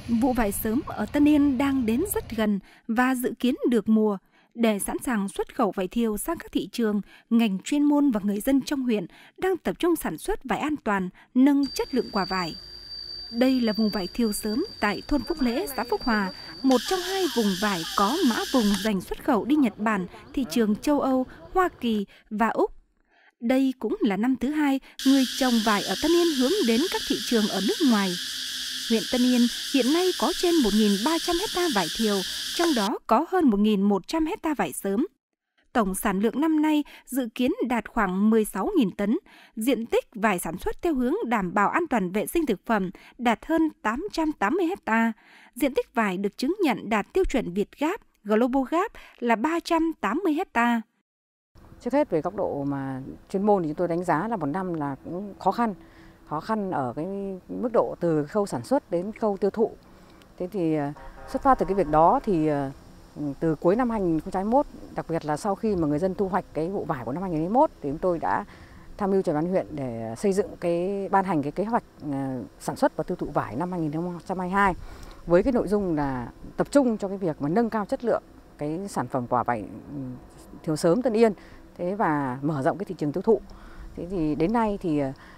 Vụ vải sớm ở Tân Yên đang đến rất gần và dự kiến được mùa. Để sẵn sàng xuất khẩu vải thiều sang các thị trường, ngành chuyên môn và người dân trong huyện đang tập trung sản xuất vải an toàn, nâng chất lượng quả vải. Đây là vùng vải thiều sớm tại thôn Phúc Lễ, xã Phúc Hòa, một trong hai vùng vải có mã vùng dành xuất khẩu đi Nhật Bản, thị trường châu Âu, Hoa Kỳ và Úc. Đây cũng là năm thứ hai người trồng vải ở Tân Yên hướng đến các thị trường ở nước ngoài. Huyện Tân Yên hiện nay có trên 1.300 hecta vải thiều, trong đó có hơn 1.100 hecta vải sớm. Tổng sản lượng năm nay dự kiến đạt khoảng 16.000 tấn. Diện tích vải sản xuất theo hướng đảm bảo an toàn vệ sinh thực phẩm đạt hơn 880 hecta. Diện tích vải được chứng nhận đạt tiêu chuẩn Việt Gap, Global Gap là 380 hecta. Trước hết về góc độ mà chuyên môn thì chúng tôi đánh giá là một năm là cũng khó khăn ở cái mức độ từ khâu sản xuất đến khâu tiêu thụ. Thế thì xuất phát từ cái việc đó thì từ cuối năm 2021, đặc biệt là sau khi mà người dân thu hoạch cái vụ vải của năm 2021 thì chúng tôi đã tham mưu cho Ủy ban huyện để xây dựng ban hành cái kế hoạch sản xuất và tiêu thụ vải năm 2022 với cái nội dung là tập trung cho cái việc mà nâng cao chất lượng cái sản phẩm quả vải thiều sớm Tân Yên, thế và mở rộng cái thị trường tiêu thụ. Thế thì đến nay thì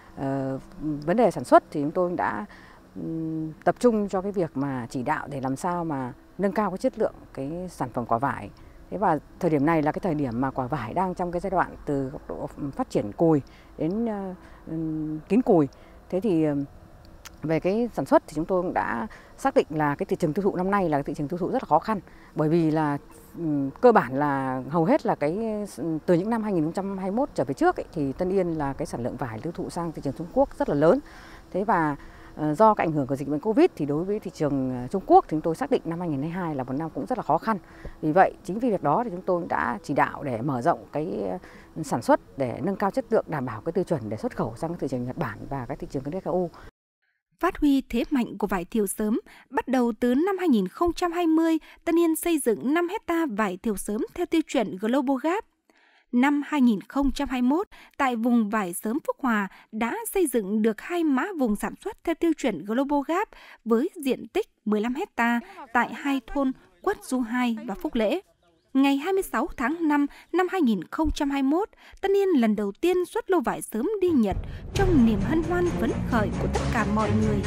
vấn đề sản xuất thì chúng tôi đã tập trung cho cái việc mà chỉ đạo để làm sao mà nâng cao cái chất lượng cái sản phẩm quả vải. Thế và thời điểm này là cái thời điểm mà quả vải đang trong cái giai đoạn từ góc độ phát triển cùi đến kín cùi. Thế thì về cái sản xuất thì chúng tôi cũng đã xác định là cái thị trường tiêu thụ năm nay là cái thị trường tiêu thụ rất là khó khăn, bởi vì là cơ bản là hầu hết là từ những năm 2021 trở về trước thì Tân Yên là cái sản lượng vải tiêu thụ sang thị trường Trung Quốc rất là lớn. Thế và do cái ảnh hưởng của dịch bệnh Covid thì đối với thị trường Trung Quốc thì chúng tôi xác định năm 2022 là một năm cũng rất là khó khăn. Vì vậy chính vì việc đó thì chúng tôi đã chỉ đạo để mở rộng cái sản xuất để nâng cao chất lượng, đảm bảo cái tiêu chuẩn để xuất khẩu sang các thị trường Nhật Bản và các thị trường các nước EU. Phát huy thế mạnh của vải thiều sớm, bắt đầu từ năm 2020, Tân Yên xây dựng 5 hecta vải thiều sớm theo tiêu chuẩn Global Gap. Năm 2021, tại vùng vải sớm Phúc Hòa đã xây dựng được 2 mã vùng sản xuất theo tiêu chuẩn Global Gap với diện tích 15 hecta tại 2 thôn Quất Du 2 và Phúc Lễ. Ngày 26 tháng 5 năm 2021, Tân Yên lần đầu tiên xuất lô vải sớm đi Nhật trong niềm hân hoan phấn khởi của tất cả mọi người.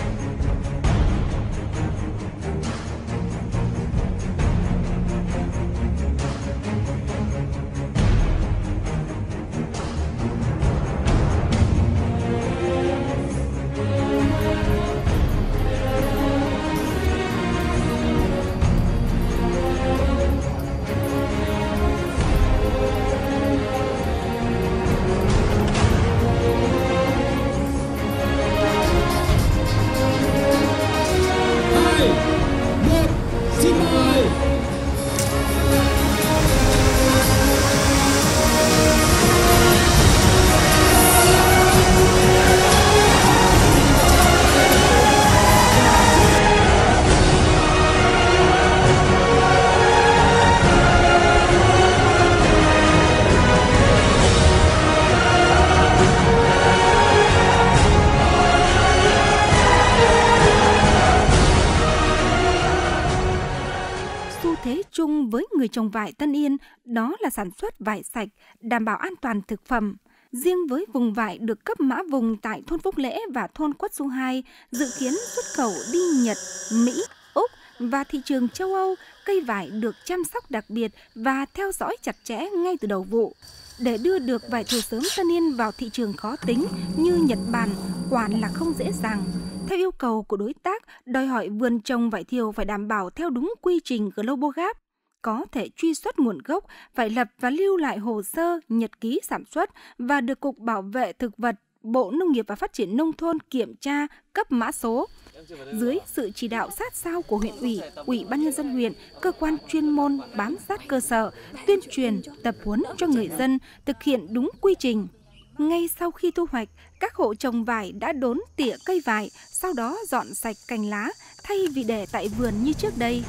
Thế chung với người trồng vải Tân Yên đó là sản xuất vải sạch, đảm bảo an toàn thực phẩm. Riêng với vùng vải được cấp mã vùng tại thôn Phúc Lễ và thôn Quất Du 2, dự kiến xuất khẩu đi Nhật, Mỹ, Úc và thị trường châu Âu, cây vải được chăm sóc đặc biệt và theo dõi chặt chẽ ngay từ đầu vụ. Để đưa được vải thiều sớm Tân Yên vào thị trường khó tính như Nhật Bản, quả là không dễ dàng. Theo yêu cầu của đối tác, đòi hỏi vườn trồng vải thiều phải đảm bảo theo đúng quy trình Global Gap, có thể truy xuất nguồn gốc, phải lập và lưu lại hồ sơ, nhật ký sản xuất và được Cục Bảo vệ Thực vật, Bộ Nông nghiệp và Phát triển Nông thôn kiểm tra, cấp mã số. Dưới sự chỉ đạo sát sao của huyện ủy, Ủy ban nhân dân huyện, cơ quan chuyên môn bám sát cơ sở, tuyên truyền, tập huấn cho người dân thực hiện đúng quy trình. Ngay sau khi thu hoạch, các hộ trồng vải đã đốn tỉa cây vải, sau đó dọn sạch cành lá thay vì để tại vườn như trước đây.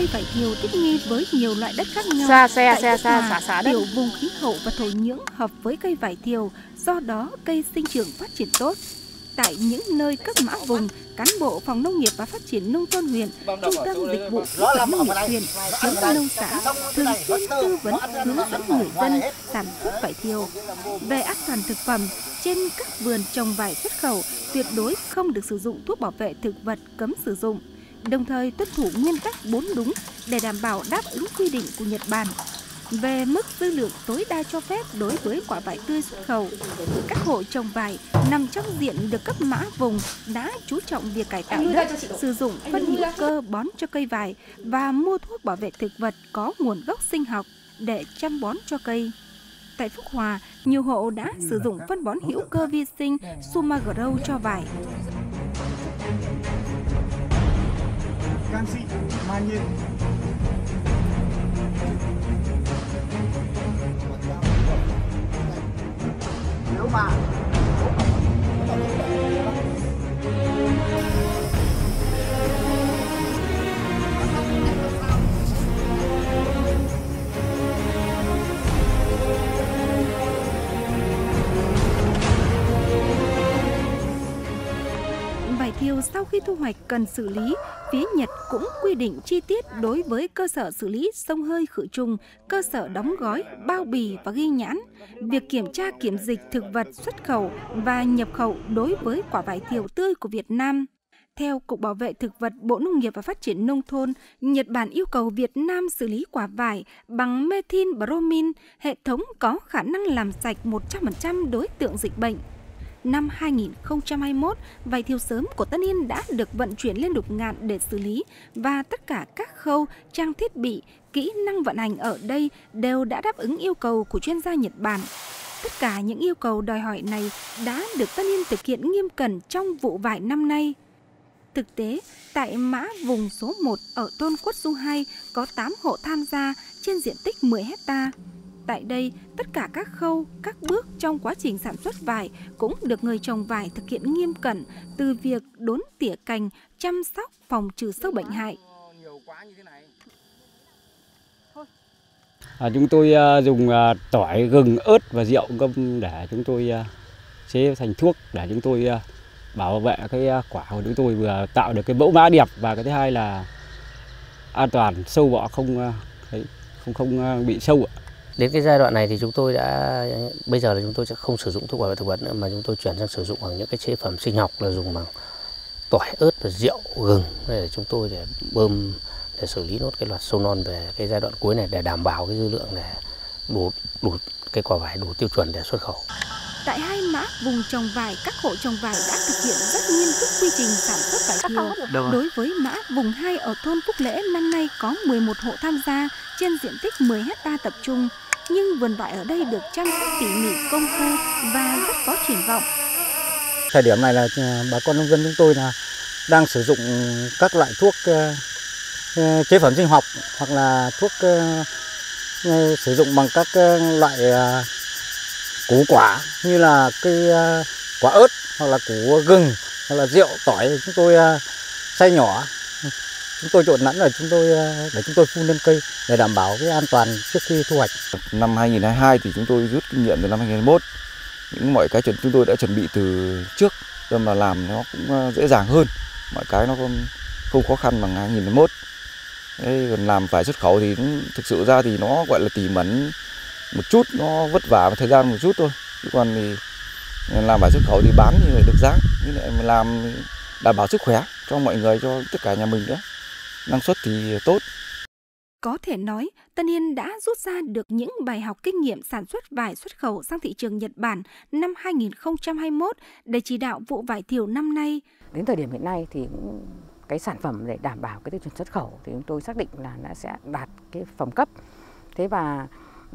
cây vải thiều thích nghi với nhiều loại đất khác nhau. Tiểu vùng khí hậu và thổ nhưỡng hợp với cây vải thiều, do đó cây sinh trưởng phát triển tốt. Tại những nơi cấp mã vùng, cán bộ Phòng Nông nghiệp và Phát triển Nông thôn huyện, Trung tâm Dịch vụ Kỹ thuật Nông nghiệp huyện, Khuyến nông xã thường xuyên tư vấn hướng dẫn người dân sản xuất vải thiều. Về an toàn thực phẩm, trên các vườn trồng vải xuất khẩu tuyệt đối không được sử dụng thuốc bảo vệ thực vật cấm sử dụng, đồng thời tuân thủ nguyên tắc 4 đúng để đảm bảo đáp ứng quy định của Nhật Bản. Về mức dư lượng tối đa cho phép đối với quả vải tươi xuất khẩu, các hộ trồng vải nằm trong diện được cấp mã vùng đã chú trọng việc cải tạo đất, sử dụng phân hữu cơ bón cho cây vải và mua thuốc bảo vệ thực vật có nguồn gốc sinh học để chăm bón cho cây. Tại Phúc Hòa, nhiều hộ đã sử dụng phân bón hữu cơ vi sinh Sumagrow cho vải. Canxi, magie. Nếu mà vải thiều sau khi thu hoạch cần xử lý, phía Nhật cũng quy định chi tiết đối với cơ sở xử lý xông hơi khử trùng, cơ sở đóng gói, bao bì và ghi nhãn, việc kiểm tra kiểm dịch thực vật xuất khẩu và nhập khẩu đối với quả vải thiều tươi của Việt Nam. Theo Cục Bảo vệ Thực vật Bộ Nông nghiệp và Phát triển Nông thôn, Nhật Bản yêu cầu Việt Nam xử lý quả vải bằng methylbromine, hệ thống có khả năng làm sạch 100% đối tượng dịch bệnh. Năm 2021, vải thiều sớm của Tân Yên đã được vận chuyển lên Lục Ngạn để xử lý và tất cả các khâu, trang thiết bị, kỹ năng vận hành ở đây đều đã đáp ứng yêu cầu của chuyên gia Nhật Bản. Tất cả những yêu cầu đòi hỏi này đã được Tân Yên thực hiện nghiêm cẩn trong vụ vải năm nay. Thực tế, tại mã vùng số 1 ở thôn Quất Du 2 có 8 hộ tham gia trên diện tích 10 hectare. Tại đây, tất cả các khâu, các bước trong quá trình sản xuất vải cũng được người trồng vải thực hiện nghiêm cẩn, từ việc đốn tỉa cành, chăm sóc, phòng trừ sâu bệnh hại. Chúng tôi dùng tỏi, gừng, ớt và rượu ngâm để chúng tôi chế thành thuốc để chúng tôi bảo vệ cái quả của chúng tôi, vừa tạo được cái mẫu mã đẹp và cái thứ hai là an toàn, sâu bọ không bị sâu ạ. Đến cái giai đoạn này thì chúng tôi bây giờ là chúng tôi sẽ không sử dụng thuốc bảo vệ thực vật nữa, mà chúng tôi chuyển sang sử dụng bằng những cái chế phẩm sinh học, là dùng bằng tỏi, ớt, rượu, gừng để chúng tôi để bơm để xử lý nốt cái loạt sâu non về cái giai đoạn cuối này, để đảm bảo cái dư lượng để đủ cái quả vải đủ tiêu chuẩn để xuất khẩu. Tại hai mã vùng trồng vải, các hộ trồng vải đã thực hiện rất nghiêm túc quy trình sản xuất vải thiều. Đối với mã vùng 2 ở thôn Phúc Lễ, năm nay có 11 hộ tham gia trên diện tích 10 hectare tập trung. Nhưng vườn vải ở đây được chăm sóc tỉ mỉ, công phu và rất có triển vọng. Thời điểm này là bà con nông dân chúng tôi là đang sử dụng các loại thuốc chế phẩm sinh học hoặc là thuốc sử dụng bằng các loại củ quả như là cây quả ớt hoặc là củ gừng hoặc là rượu, tỏi. Chúng tôi xay nhỏ, chúng tôi trộn lẫn rồi để chúng tôi phun lên cây để đảm bảo cái an toàn trước khi thu hoạch. Năm 2022 thì chúng tôi rút kinh nghiệm từ năm 2021. Mọi cái chúng tôi đã chuẩn bị từ trước, cho mà làm nó cũng dễ dàng hơn. Mọi cái nó không khó khăn bằng 2021. Đấy, còn làm vải xuất khẩu thì thực sự ra thì nó gọi là tỉ mẩn một chút, nó vất vả và thời gian một chút thôi. Chứ còn thì làm vải xuất khẩu thì bán thì được giá, nhưng lại làm đảm bảo sức khỏe cho mọi người, cho tất cả nhà mình nữa. Năng suất thì tốt. Có thể nói, Tân Yên đã rút ra được những bài học kinh nghiệm sản xuất vải xuất khẩu sang thị trường Nhật Bản năm 2021 để chỉ đạo vụ vải thiều năm nay. Đến thời điểm hiện nay thì cái sản phẩm để đảm bảo cái tiêu chuẩn xuất khẩu thì chúng tôi xác định là nó sẽ đạt cái phẩm cấp. Thế và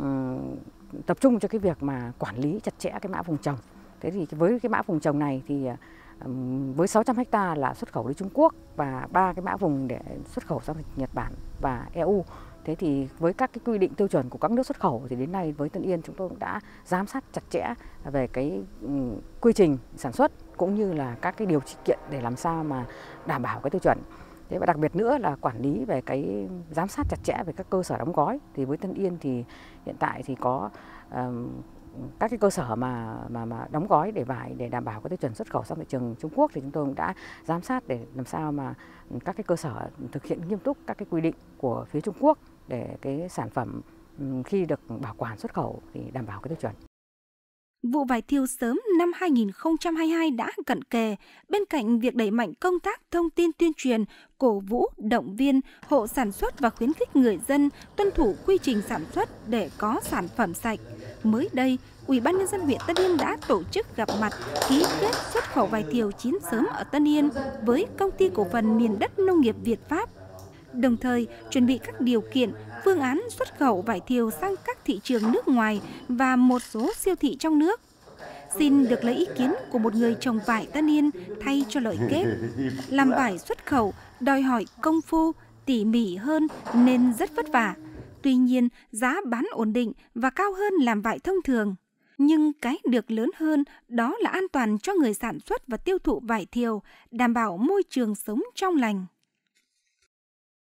tập trung cho cái việc mà quản lý chặt chẽ cái mã vùng trồng. Thế thì với cái mã vùng trồng này thì với 600 ha là xuất khẩu đi Trung Quốc và 3 cái mã vùng để xuất khẩu sang Nhật Bản và EU. Thế thì với các cái quy định tiêu chuẩn của các nước xuất khẩu thì đến nay với Tân Yên chúng tôi cũng đã giám sát chặt chẽ về cái quy trình sản xuất cũng như là các cái điều kiện để làm sao mà đảm bảo cái tiêu chuẩn. Thế và đặc biệt nữa là quản lý về cái giám sát chặt chẽ về các cơ sở đóng gói. Thì với Tân Yên thì hiện tại thì có các cái cơ sở mà đóng gói để vải để đảm bảo cái tiêu chuẩn xuất khẩu sang thị trường Trung Quốc, thì chúng tôi cũng đã giám sát để làm sao mà các cái cơ sở thực hiện nghiêm túc các cái quy định của phía Trung Quốc để cái sản phẩm khi được bảo quản xuất khẩu thì đảm bảo cái tiêu chuẩn. Vụ vải thiều sớm năm 2022 đã cận kề. Bên cạnh việc đẩy mạnh công tác thông tin tuyên truyền, cổ vũ, động viên, hộ sản xuất và khuyến khích người dân tuân thủ quy trình sản xuất để có sản phẩm sạch, mới đây, Ủy ban Nhân dân huyện Tân Yên đã tổ chức gặp mặt ký kết xuất khẩu vải thiều chín sớm ở Tân Yên với Công ty Cổ phần Miền đất Nông nghiệp Việt Pháp, đồng thời chuẩn bị các điều kiện, phương án xuất khẩu vải thiều sang các thị trường nước ngoài và một số siêu thị trong nước. Xin được lấy ý kiến của một người trồng vải Tân Yên thay cho lời kết. Làm vải xuất khẩu đòi hỏi công phu, tỉ mỉ hơn nên rất vất vả. Tuy nhiên, giá bán ổn định và cao hơn làm vải thông thường. Nhưng cái được lớn hơn đó là an toàn cho người sản xuất và tiêu thụ vải thiều, đảm bảo môi trường sống trong lành.